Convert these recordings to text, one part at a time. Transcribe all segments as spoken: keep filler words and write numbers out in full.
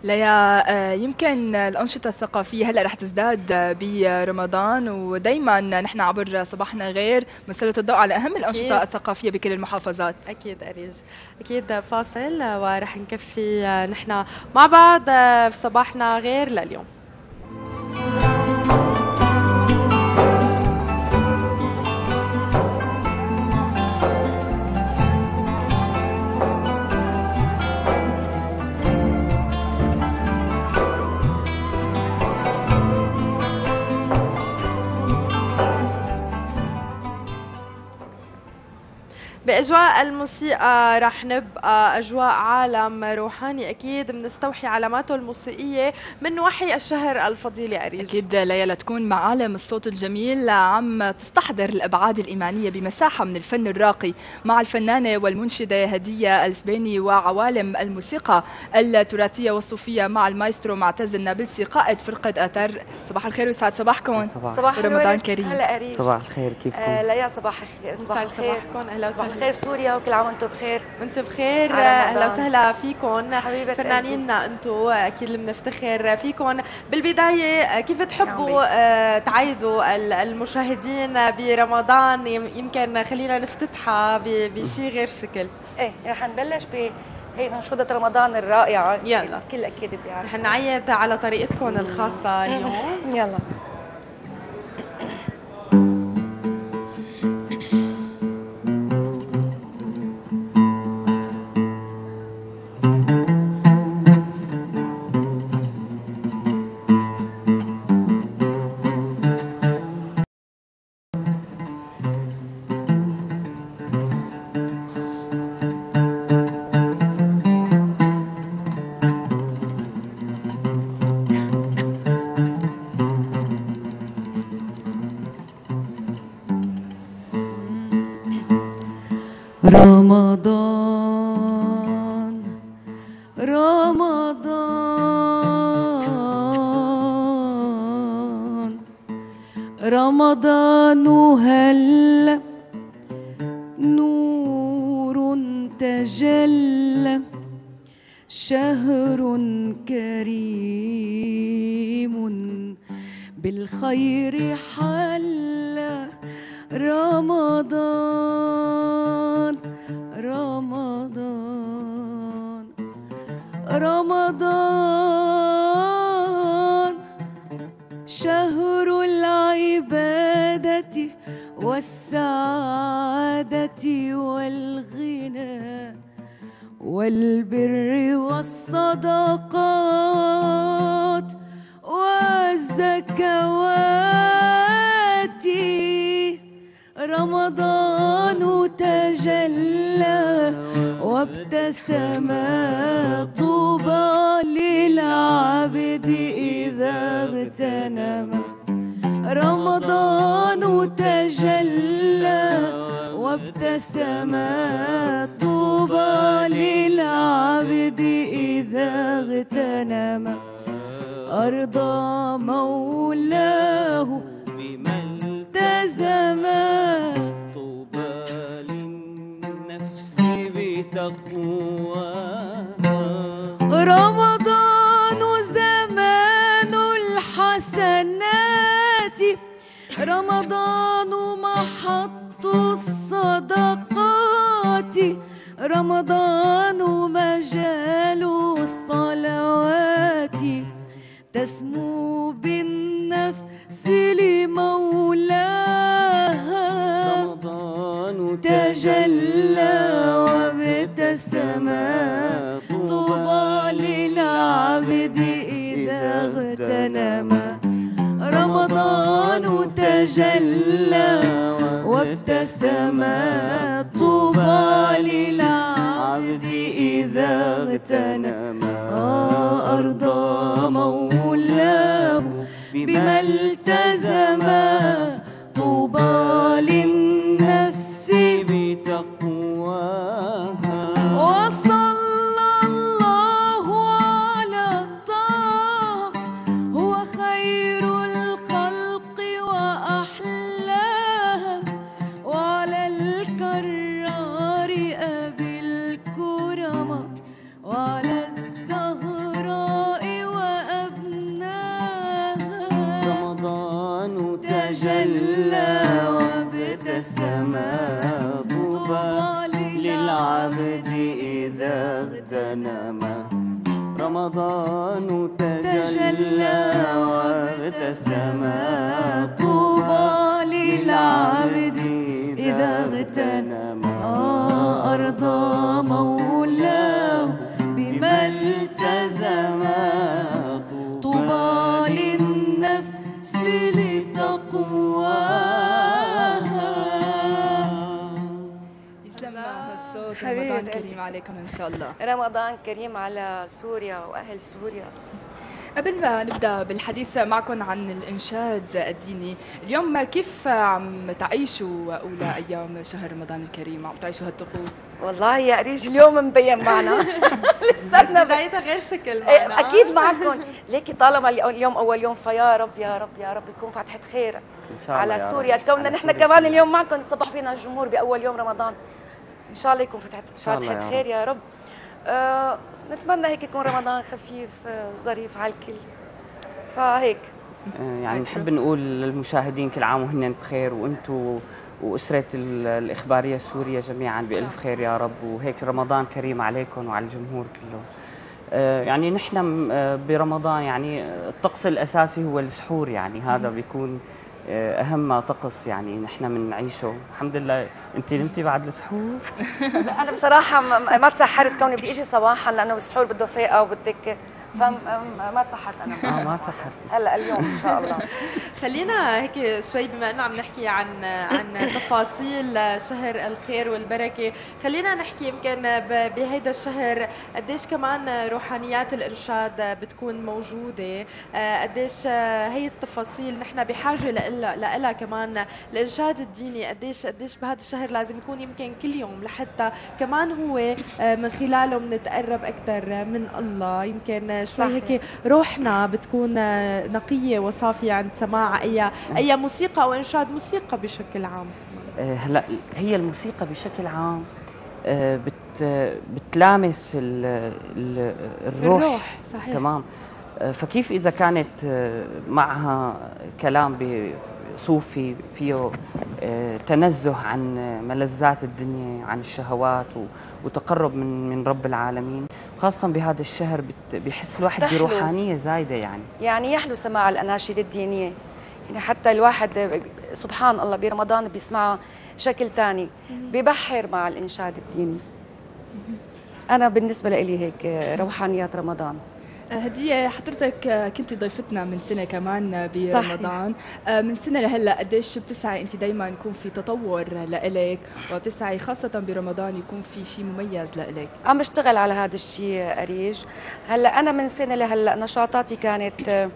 ليا آه، يمكن الأنشطة الثقافية هلأ رح تزداد آه، برمضان، ودايما نحن عبر صباحنا غير بنسلط الضوء على أهم الأنشطة أكيد. الثقافية بكل المحافظات. أكيد أريج، أكيد فاصل ورح نكفي نحن مع بعض في صباحنا غير لليوم. بأجواء الموسيقى رح نبقى أجواء عالم روحاني، أكيد بنستوحي علاماته الموسيقية من وحي الشهر الفضيل يا أريج. أكيد ليا، لتكون معالم الصوت الجميل عم تستحضر الأبعاد الإيمانية بمساحة من الفن الراقي مع الفنانة والمنشدة هدية السبيني، وعوالم الموسيقى التراثية والصوفية مع المايسترو معتز النابلسي قائد فرقة أتر. صباح الخير ويسعد صباحكم. صباح رمضان كريم. هلا أريج. صباح الخير، كيفكم؟ آه ليا صباح الخير. صباح الخير. أهلا صباح الخير سوريا، وكل عام وانتم بخير. وانتم بخير. اهلا وسهلا فيكم فنانيننا، انتم اكيد اللي بنفتخر فيكم. بالبدايه كيف تحبوا آه تعيدوا المشاهدين برمضان؟ يمكن خلينا نفتتحها بشيء غير شكل. ايه رح نبلش ب هي انشوده رمضان الرائعه. يلا الكل اكيد بيعرف. رح نعيد على طريقتكم الخاصه اليوم. يلا. رمضان رمضان رمضان هل نور تجلى، شهر كريم بالخير حل. رمضان رمضان رمضان شهر العبادة والسعادة والغنى والبر والصدقات والزكوات. رمضان تجلى وابتسم، طوبى للعبد إذا اغتنم. رمضان تجلى وابتسم، طوبى للعبد إذا اغتنم. أرضى مولاه بما التزم، طوبى للنفس بتقواها. رمضان زمان الحسنات، رمضان محط الصدقات، رمضان مجال الصلوات. تسمو بالنفس لمولاها، رمضان تجلى وابتسم، طوبى للعبد إذا اغتنم. رمضان تجلى وابتسم، طوبى للعبد إذا اغتنم. أرضى مولاه بما التزم، طوبى للنفس بتقواها. وصلى الله على طه، هو خير الخلق وأحلاها، وعلى الكرار أبي الكرم، وعلى الزهراء اغتنم رمضان تجلى وابتسم طوبى للعبد إذا اغتنم أرضى مولاه بما التزم طوبى للنفس لتقواها. يسلم الصوت. حبيبي رمضان كريم عليكم إن شاء الله. رمضان كريم على سوريا وأهل سوريا. قبل ما نبدأ بالحديث معكم عن الإنشاد الديني، اليوم كيف عم تعيشوا أولى أيام شهر رمضان الكريم؟ عم تعيشوا هالطقوس؟ والله يا أريج اليوم مبين معنا لساتنا بدايتها غير شكل معنا. أكيد معكم، ليكي طالما اليوم أول يوم فيا رب يا رب يا رب تكون فتحة خير إن شاء الله على يا سوريا، رب. كوننا نحن كمان اليوم معكم تصبح فينا الجمهور بأول يوم رمضان. إن شاء الله يكون فتحة فتحة خير يا رب. آه نتمنى هيك يكون رمضان خفيف آه ظريف على الكل. فهيك يعني نحب نقول للمشاهدين كل عام وهن بخير، وانتم وأسرة الإخبارية السورية جميعا بألف خير يا رب، وهيك رمضان كريم عليكم وعلى الجمهور كله. يعني نحن برمضان يعني الطقس الأساسي هو السحور، يعني هذا بيكون أهم طقس يعني نحن بنعيشه. الحمد لله. أنت نمتي بعد السحور؟ أنا بصراحة ما تسحرت كوني بدي أجي صباحا، لأنه السحور بده فاقة وبدك، فما تسحرت انا. اه ما تسحرت هلا اليوم ان شاء الله. خلينا هيك شوي بما انه عم نحكي عن عن تفاصيل شهر الخير والبركه، خلينا نحكي يمكن بهيدا الشهر قديش كمان روحانيات الارشاد بتكون موجوده، قديش هي التفاصيل نحن بحاجه لها لها كمان الارشاد الديني، قديش قديش بهذا الشهر لازم يكون يمكن كل يوم لحتى كمان هو من خلاله بنتقرب اكثر من الله. يمكن شوي هيك روحنا بتكون نقيه وصافيه عند سماع اي اي موسيقى او انشاد موسيقى بشكل عام. هلا هي الموسيقى بشكل عام بت بتلامس ال ال الروح, الروح صحيح. تمام. فكيف اذا كانت معها كلام صوفي فيه تنزه عن ملذات الدنيا، عن الشهوات وتقرب من من رب العالمين، خاصة بهذا الشهر بيحس الواحد بروحانية زايدة. يعني يعني يحلو سماع الأناشيد الدينية، يعني حتى الواحد سبحان الله برمضان بيسمعها شكل ثاني، بيبحر مع الإنشاد الديني. أنا بالنسبة لي هيك روحانيات رمضان. هدية، حضرتك كنت ضيفتنا من سنة كمان برمضان، صحيح. من سنة لهلا قديش بتسعي انت دايما يكون في تطور لإلك، وبتسعي خاصة برمضان يكون في شيء مميز لإلك؟ عم بشتغل على هذا الشيء أريج. هلا أنا من سنة لهلا نشاطاتي كانت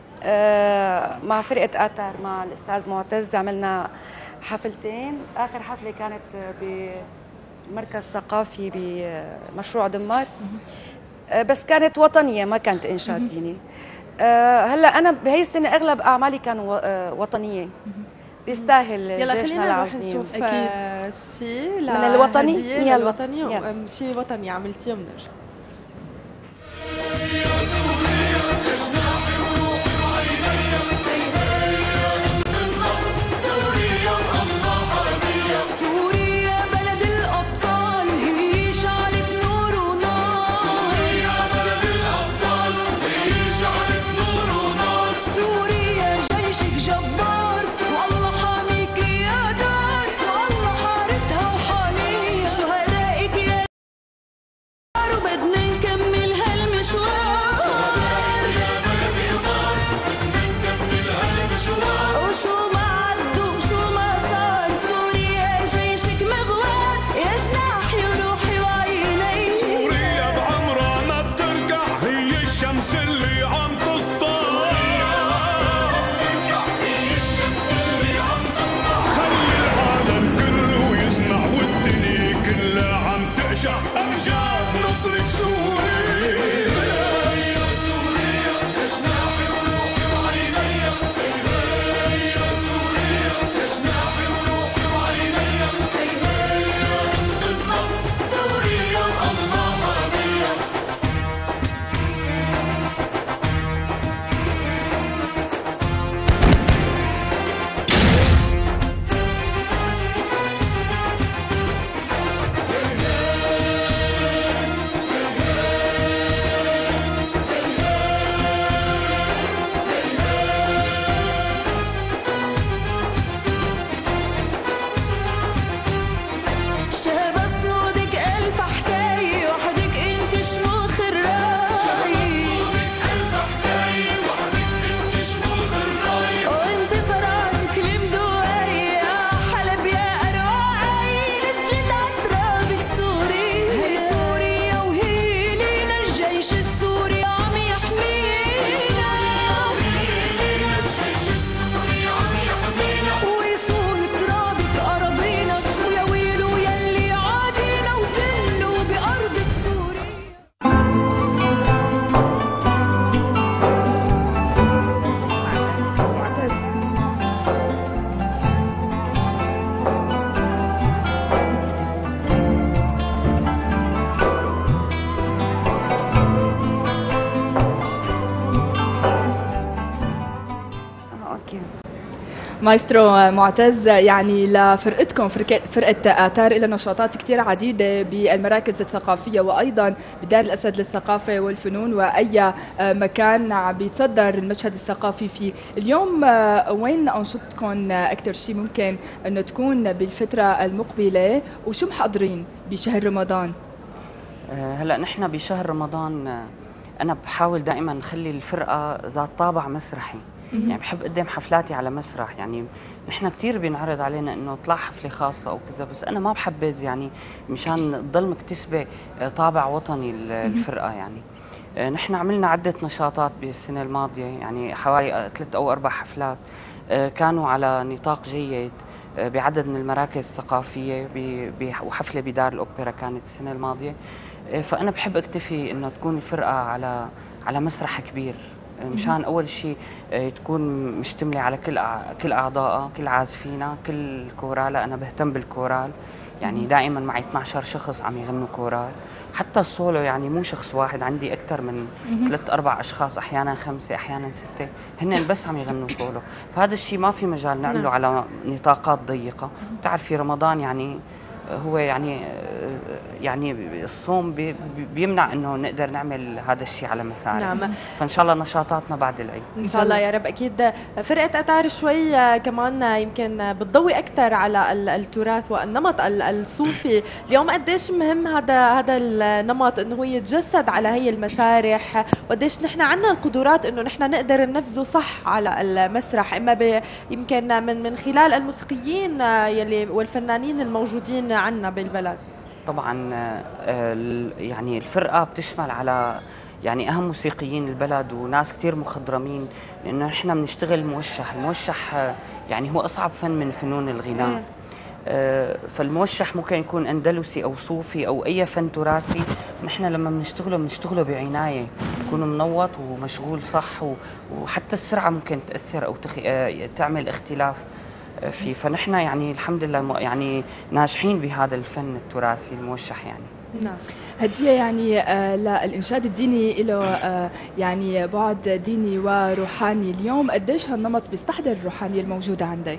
مع فرقة آثار مع الأستاذ معتز، عملنا حفلتين. آخر حفلة كانت بمركز ثقافي بمشروع دمار، بس كانت وطنية ما كانت إنشاد ديني. هلا أنا بهي السنة أغلب أعمالي كانوا وطنية، بيستاهل جيشنا العظيم. أكيد شيء من الوطني، يلا الوطني، شيء وطني عملتيه بنرجع. أمجاد نصرك سوري. مايسترو معتز، يعني لفرقتكم فرقة, فرقة آثار إلى نشاطات كتير عديدة بالمراكز الثقافية وأيضا بدار الأسد للثقافة والفنون وأي مكان عم بيتصدر المشهد الثقافي فيه. اليوم وين أنشطتكم أكثر شيء ممكن أنه تكون بالفترة المقبلة وشو محضرين بشهر رمضان؟ هلا نحن بشهر رمضان أنا بحاول دائما نخلي الفرقة ذات طابع مسرحي، يعني بحب أقدم حفلاتي على مسرح. يعني نحن كثير بينعرض علينا إنه طلع حفلة خاصة أو كذا، بس أنا ما بحبذ يعني مشان تضل مكتسبة طابع وطني الفرقة. يعني نحن عملنا عدة نشاطات بالسنة الماضية، يعني حوالي ثلاث أو أربع حفلات كانوا على نطاق جيد بعدد من المراكز الثقافية، وحفلة بدار الأوبرا كانت السنة الماضية. فأنا بحب أكتفي إنه تكون الفرقة على على مسرح كبير، مشان أول شيء تكون مشتملة على كل كل أعضائها، كل عازفينها، كل كورالها. أنا بهتم بالكورال، يعني دائما معي اثني عشر شخص عم يغنوا كورال. حتى السولو يعني مو شخص واحد، عندي أكثر من ثلاث أربع أشخاص، أحيانا خمسة أحيانا ستة، هن بس عم يغنوا سولو. فهذا الشيء ما في مجال نعمله على نطاقات ضيقة. بتعرفي رمضان يعني هو يعني يعني الصوم بي بيمنع انه نقدر نعمل هذا الشيء على مسارح. نعم. فان شاء الله نشاطاتنا بعد العيد ان شاء الله يا رب. اكيد فرقه اثار شوي كمان يمكن بتضوي اكثر على التراث والنمط الصوفي. اليوم قديش مهم هذا هذا النمط انه هو يتجسد على هي المسارح، وقديش نحن عندنا القدرات انه نحن نقدر ننفذه صح على المسرح، اما يمكن من من خلال الموسيقيين يلي والفنانين الموجودين عندنا بالبلد. طبعا يعني الفرقه بتشمل على يعني اهم موسيقيين البلد وناس كثير مخضرمين، لانه نحن بنشتغل موشح. الموشح يعني هو اصعب فن من فنون الغناء. فالموشح ممكن يكون اندلسي او صوفي او اي فن تراثي، نحن لما بنشتغله بنشتغله بعنايه، يكون منوط ومشغول صح، وحتى السرعه ممكن تاثر او تعمل اختلاف فيه. فنحن يعني الحمد لله يعني ناجحين بهذا الفن التراثي الموشح. يعني نعم. هدية، يعني آه للإنشاد الديني له آه يعني بعد ديني وروحاني. اليوم قديش هالنمط بيستحضر الروحانية الموجودة عندك؟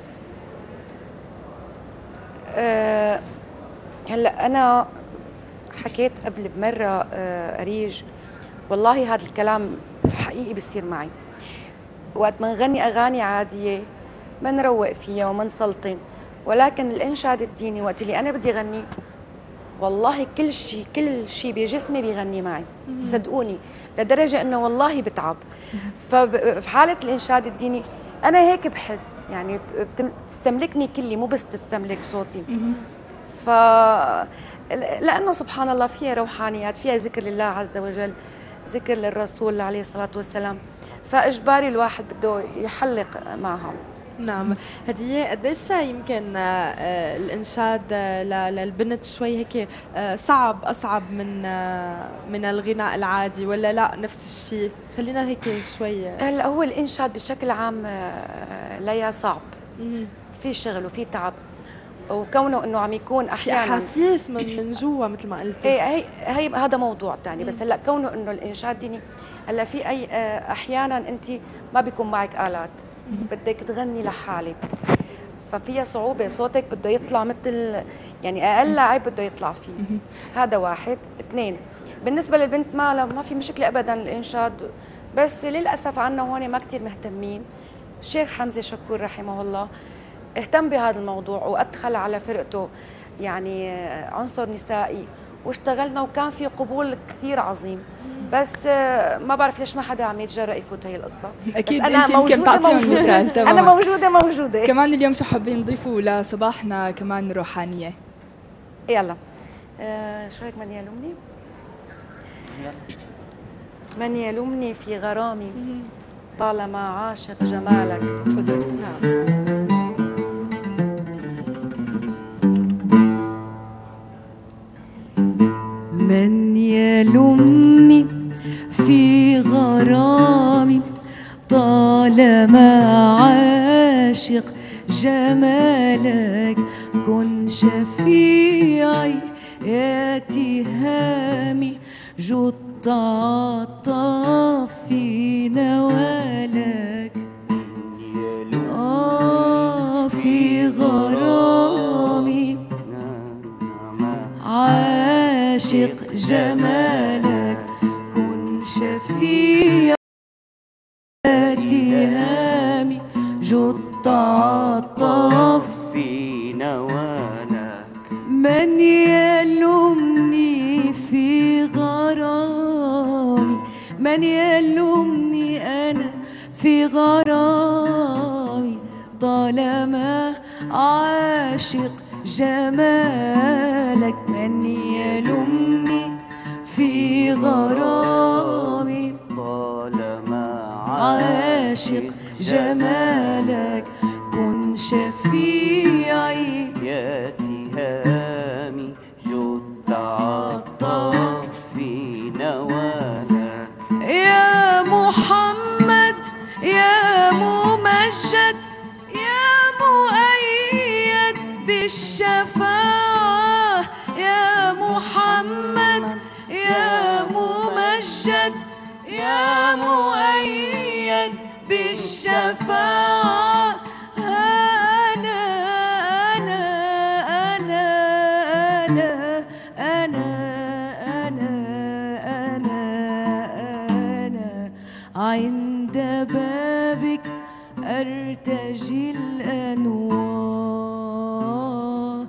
أه هلا أنا حكيت قبل بمرة أه أريج، والله هذا الكلام حقيقي بيصير معي وقت ما نغني أغاني عادية منروق فيها ومنسلطن، ولكن الإنشاد الديني وقت اللي أنا بدي غني والله كل شيء كل شيء بجسمي بيغني معي، صدقوني، لدرجة إنه والله بتعب. ففي حالة الإنشاد الديني أنا هيك بحس، يعني بتستملكني كلي مو بس تستملك صوتي. ف لأنه سبحان الله فيها روحانيات، فيها ذكر لله عز وجل، ذكر للرسول عليه الصلاة والسلام، فإجباري الواحد بده يحلق معهم. نعم. هدية، قديش يمكن الإنشاد للبنت شوي هيك صعب أصعب من من الغناء العادي، ولا لا نفس الشيء؟ خلينا هيك شوي. هلا هو الإنشاد بشكل عام ليا صعب، في شغل وفي تعب، وكونه انه عم يكون احيانا احاسيس من من جوا مثل ما قلتي. ايه هي هي هذا موضوع ثاني. بس هلا كونه انه الانشاد ديني، هلا في اي احيانا انت ما بيكون معك آلات، بدك تغني لحالك، ففيها صعوبة، صوتك بده يطلع مثل يعني أقل لعب بده يطلع فيه. هذا واحد. اثنين، بالنسبة للبنت ما ما في مشكلة أبدا الإنشاد، بس للأسف عنا هون ما كتير مهتمين. الشيخ حمزة شكور رحمه الله اهتم بهذا الموضوع وأدخل على فرقته يعني عنصر نسائي، واشتغلنا وكان في قبول كثير عظيم. بس ما بعرف ليش ما حدا عم يتجرأ يفوت هي القصة. أكيد أنا موجودة موجودة. أنا موجودة موجودة. كمان اليوم شو حابين نضيفوا لصباحنا كمان روحانية؟ يلا آه شو هيك؟ من يلومني من يلومني في غرامي طالما عاشق جمالك. تفضل. من يلومني في غرامي طالما عاشق جمالك، كن شفيعي يا تهامي، جد تعطف في نوالك. آه عاشق جمالك كن شفيع اتهامي جد تعطف في نوالك من يلومني في غرامي من يلومني أنا في غرامي طالما عاشق جمالك من يلومني في غرامي طالما عاشق جمالك كن شفيعي يا تهامي جد تعطف في نوالك يا محمد يا ممجد يا مؤيد بالشفاعة يا محمد يا ممجد يا مؤيد بالشفاعة أنا أنا أنا أنا أنا أنا أنا أنا عند بابك أرتجي الأنوار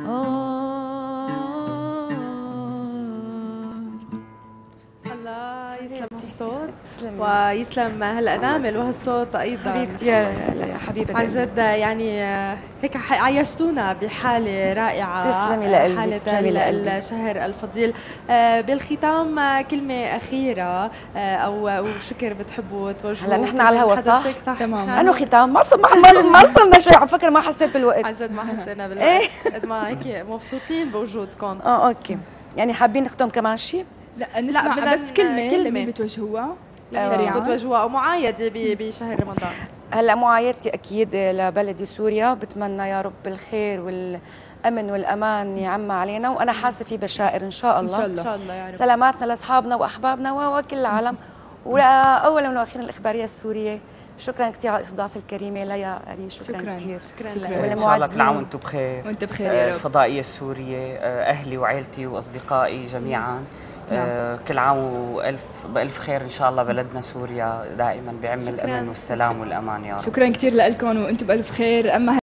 الله يسلم الصوت تسلمي ويسلم هالانامل وهالصوت ايضا حبيبتي يا يا حبيبتي عن جد يعني هيك عيشتونا بحاله رائعه. تسلمي لقلبي حاله تسلمي لقلبي. الشهر الفضيل. بالختام كلمه اخيره او شكر بتحبوا توجهوه؟ هلا نحن على الهوا صح؟ صح تمام. نحن- انه ختام ما ص- ما ما وصلنا شوي على فكره ما حسيت بالوقت. عن جد ما حسينا بالوقت قد ما هيك مبسوطين بوجودكم. اه اوكي يعني حابين نختم كمان شيء؟ لا نسمع بدنا بس كلمة كلمة. كلمة بتوجهوها أيوة. سريعا. بتوجهوها او معايده ب- بشهر رمضان. هلا معايدتي اكيد لبلدي سوريا، بتمنى يا رب الخير والامن والامان يعم علينا، وانا حاسه في بشائر ان شاء إن الله. شاء ان الله. شاء الله يا رب. سلاماتنا لاصحابنا واحبابنا وكل العالم. واولا واخيرا الاخباريه السوريه. شكرا كثير على الاستضافه الكريمه ليا أريش. شكرا, شكراً. كثير. شكرا شكراً. لك. ان شاء الله كل والمعدين. عام وانتم بخير. وانت بخير آه، يا رب. الفضائية السورية، آه، أهلي وعائلتي وأصدقائي جميعا، آه، كل عام وألف بألف خير إن شاء الله. بلدنا سوريا دائما بعم شكراً. الأمن والسلام والأمان يا رب. شكرا كثير لكم وانتم بألف خير. اما